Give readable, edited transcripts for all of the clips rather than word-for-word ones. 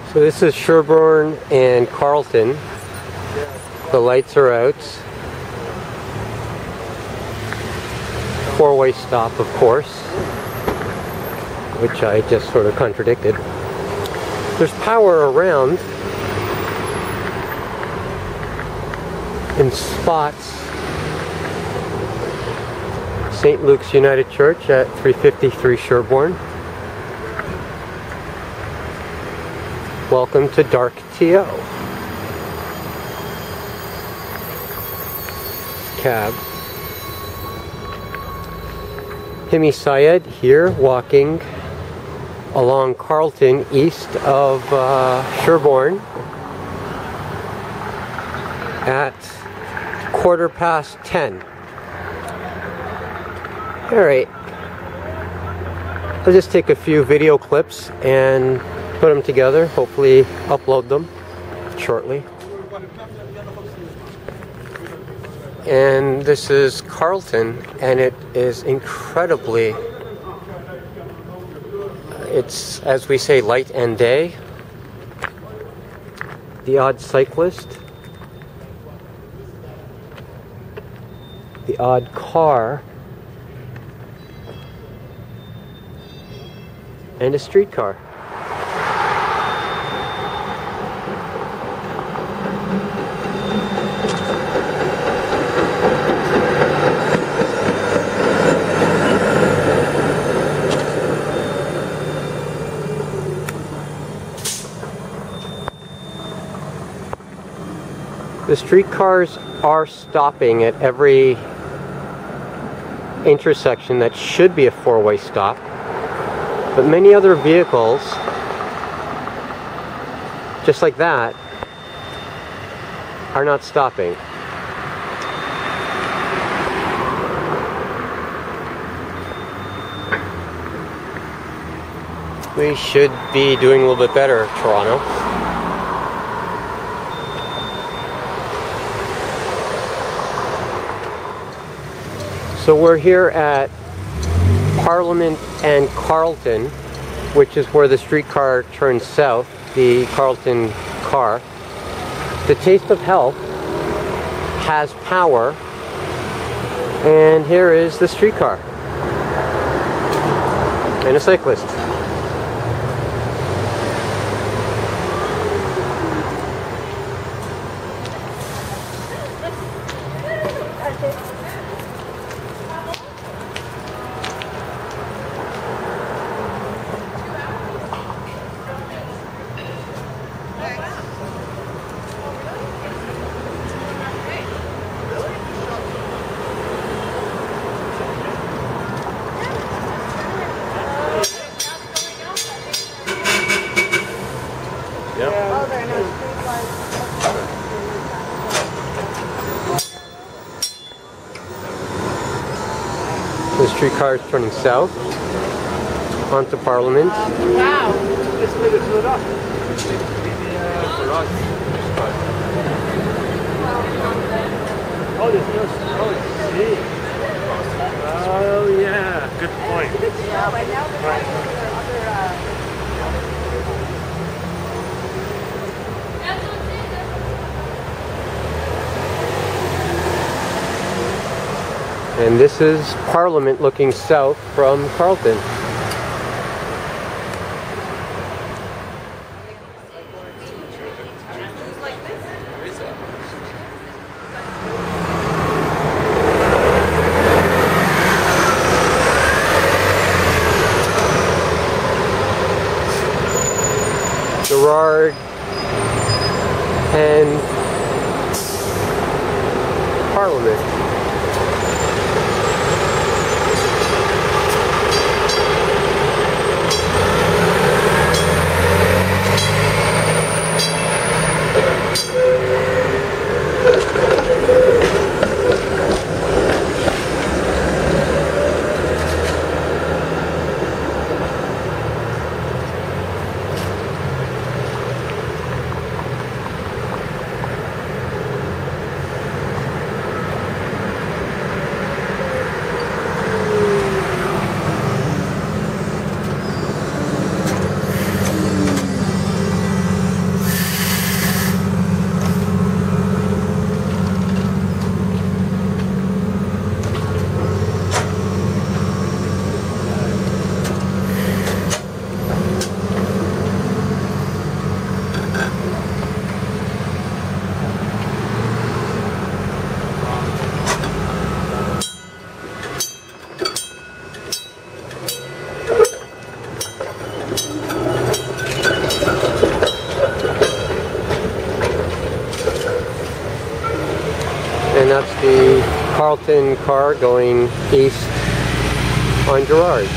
So this is Sherborne and Carlton. The lights are out. Four-way stop, of course, which I just sort of contradicted. There's power around in spots. St. Luke's United Church at 353 Sherborne. Welcome to darkTO. Cab. HiMY SYeD here, walking along Carlton, east of Sherborne, at 10:15. Alright, I'll just take a few video clips and put them together, hopefully upload them shortly. And this is Carlton, and it is incredibly, it's, as we say, light and day. The odd cyclist, the odd car, and a streetcar. The streetcars are stopping at every intersection that should be a four-way stop, but many other vehicles, just like that, are not stopping. We should be doing a little bit better, Toronto. So we're here at Parliament and Carlton, which is where the streetcar turns south, the Carlton car. The Taste of Health has power, and here is the streetcar and a cyclist. The streetcar is turning south onto Parliament. Wow! Let's leave it for us. Oh yeah, good point. And this is Parliament looking south from Carlton. Gerrard and Parliament. Carlton car going east on Gerrard.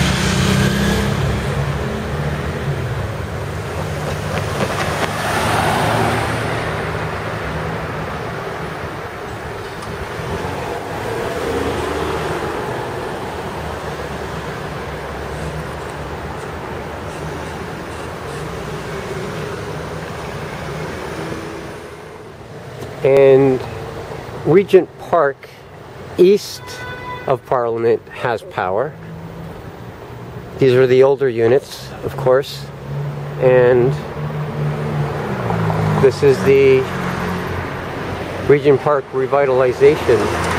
And Regent Park, east of Parliament, has power. These are the older units, of course, and this is the Regent Park revitalization.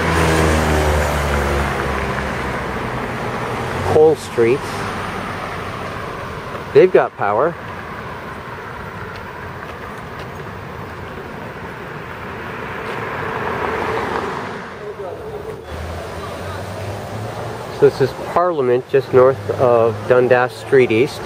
Cole Street, they've got power. So this is Parliament, just north of Dundas Street East.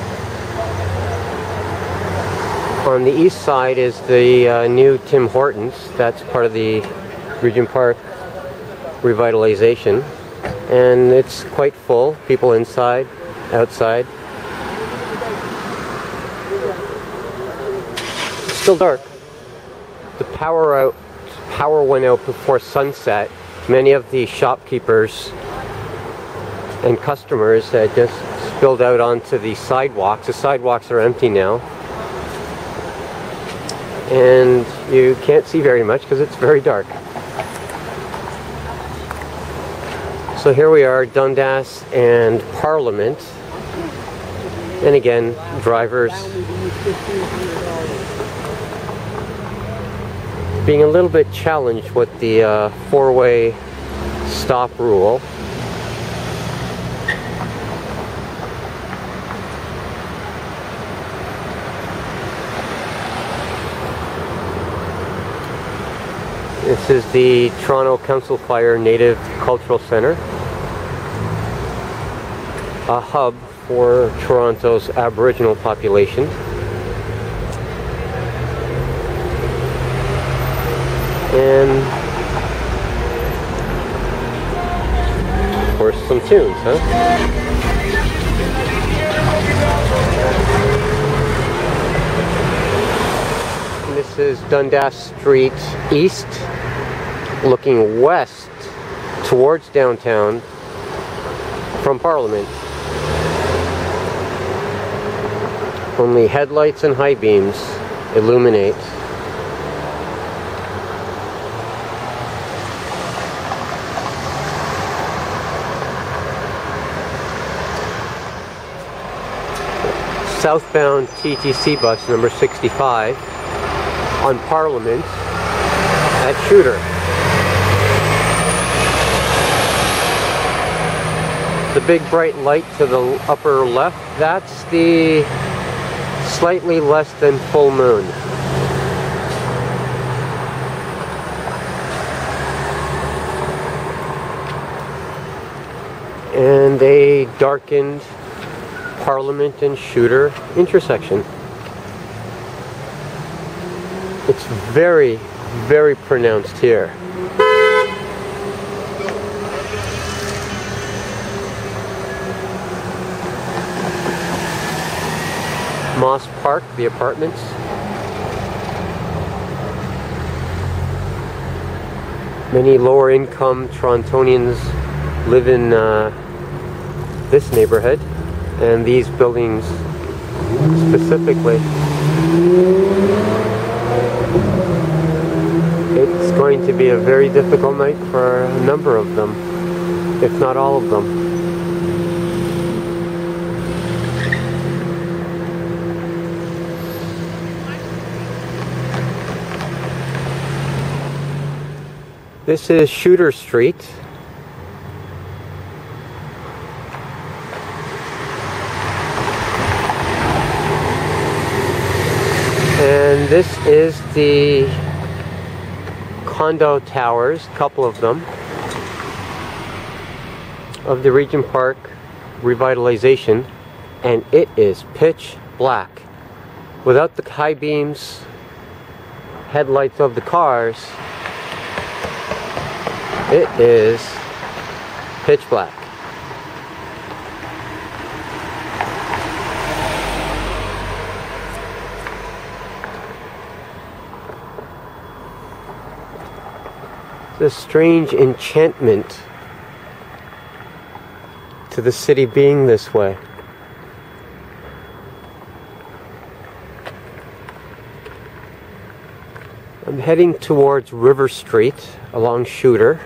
On the east side is the new Tim Hortons. That's part of the Regent Park revitalization. And it's quite full. People inside, outside. It's still dark. The power went out before sunset. Many of the shopkeepers and customers had just spilled out onto the sidewalks. The sidewalks are empty now. And you can't see very much because it's very dark. So here we are, Dundas and Parliament. And again, drivers being a little bit challenged with the four-way stop rule. This is the Toronto Council Fire Native Cultural Centre, a hub for Toronto's Aboriginal population. And of course some tunes, huh? This is Dundas Street East, looking west towards downtown from Parliament. Only headlights and high beams illuminate. Southbound TTC bus number 65 on Parliament at Shooter. The big bright light to the upper left, that's the slightly less than full moon. And a darkened Parliament and Shooter intersection. It's very, very pronounced here. Moss Park, the apartments. Many lower income Torontonians live in this neighborhood and these buildings specifically. It's going to be a very difficult night for a number of them, if not all of them. This is Shooter Street. And this is the condo towers, a couple of them, of the Regent Park revitalization, and it is pitch black. Without the high beams, headlights of the cars, It is pitch black. This strange enchantment to the city being this way. I'm heading towards River Street along Shooter.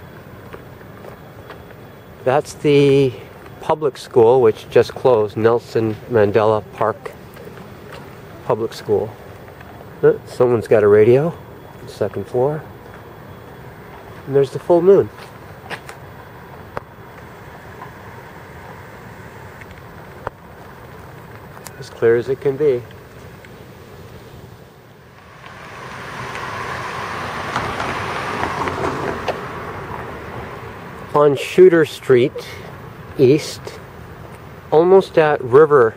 That's the public school which just closed, Nelson Mandela Park Public School. Someone's got a radio, second floor. And there's the full moon. As clear as it can be. On Shooter Street East, almost at River.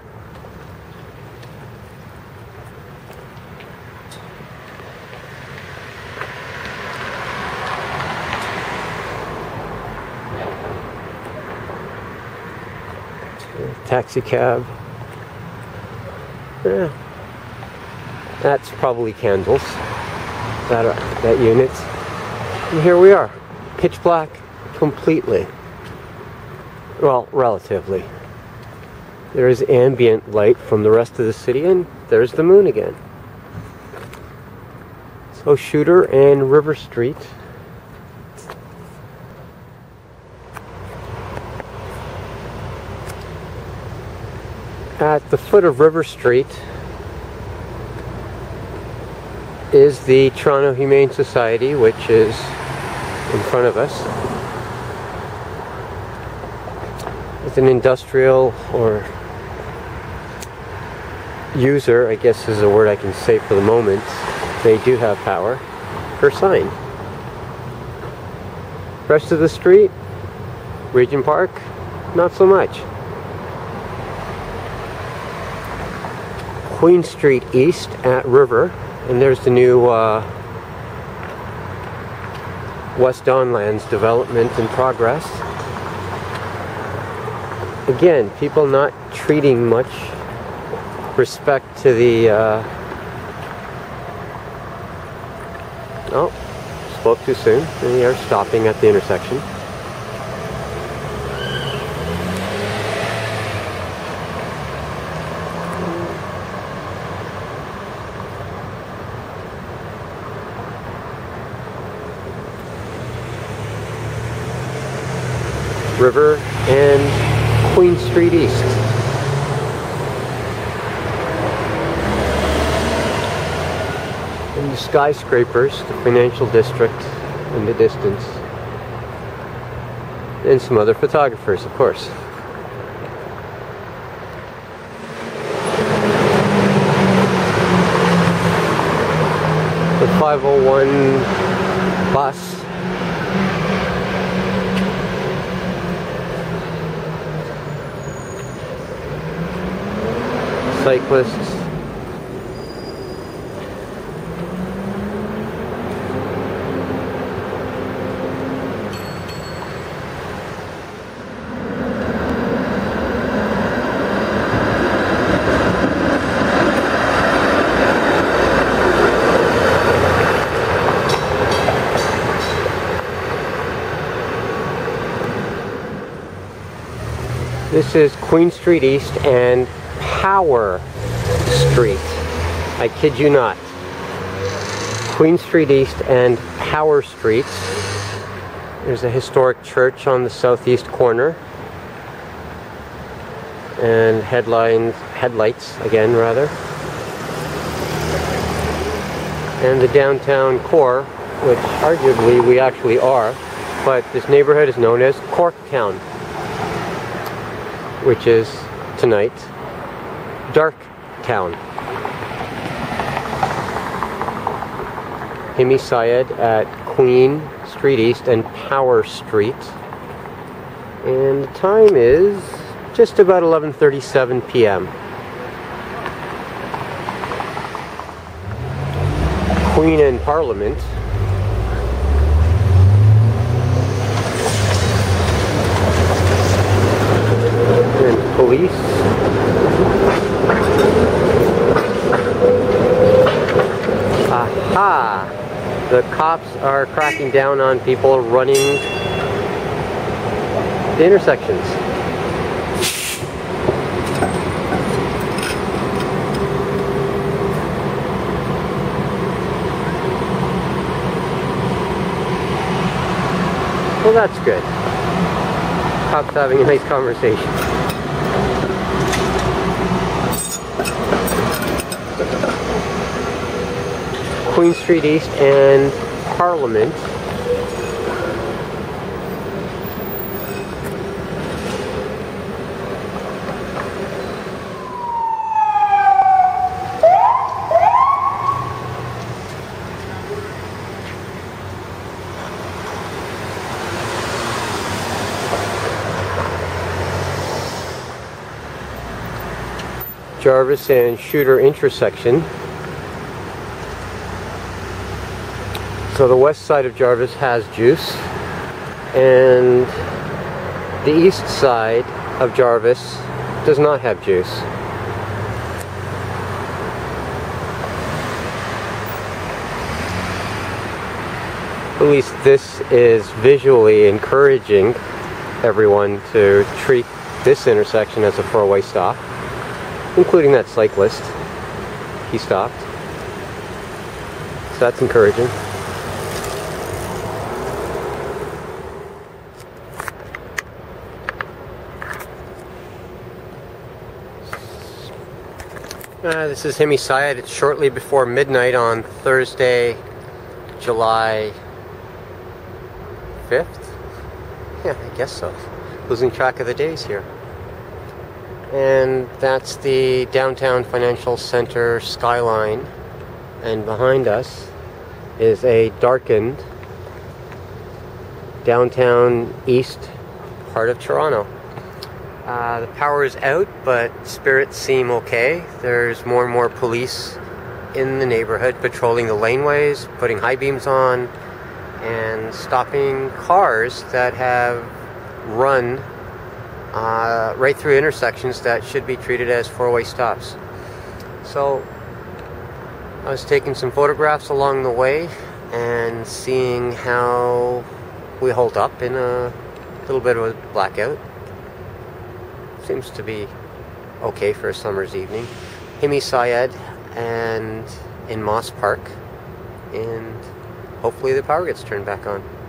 Taxi cab. Yeah. That's probably candles. That unit. And here we are. Pitch black completely. Well, relatively. There is ambient light from the rest of the city, and there's the moon again. So Shooter and River Street. At the foot of River Street is the Toronto Humane Society, which is in front of us. It's an industrial or user, I guess is a word I can say for the moment. They do have power for sign. Rest of the street, Regent Park, not so much. Queen Street East at River, and there's the new West Donlands development in progress. Again, people not treating much respect to the oh, spoke too soon. They are stopping at the intersection. River and Queen Street East. And the skyscrapers, the financial district in the distance. And some other photographers, of course. The 501 bus. Cyclists. This is Queen Street East and Power Street. I kid you not. Queen Street East and Power Street. There's a historic church on the southeast corner. And headlights again rather. And the downtown core, which arguably we actually are, but this neighborhood is known as Corktown, which is tonight Darktown. HiMY SYeD at Queen Street East and Power Street. And the time is just about 11:37 p.m. Queen and Parliament. police. Aha! The cops are cracking down on people running the intersections. Well, that's good. Cops having a nice conversation. Queen Street East and Parliament. Jarvis and Shooter intersection. So the west side of Jarvis has juice, and the east side of Jarvis does not have juice. At least this is visually encouraging everyone to treat this intersection as a four-way stop, including that cyclist. He stopped. So that's encouraging. This is HiMY SYeD. It's shortly before midnight on Thursday, July 5th? Yeah, I guess so. Losing track of the days here. And that's the downtown financial center skyline. And behind us is a darkened downtown east part of Toronto. The power is out, but spirits seem okay. There's more and more police in the neighborhood patrolling the laneways, putting high beams on, and stopping cars that have run right through intersections that should be treated as four-way stops. So I was taking some photographs along the way and seeing how we hold up in a little bit of a blackout. Seems to be okay for a summer's evening. HiMY SYeD and in Moss Park, and hopefully the power gets turned back on.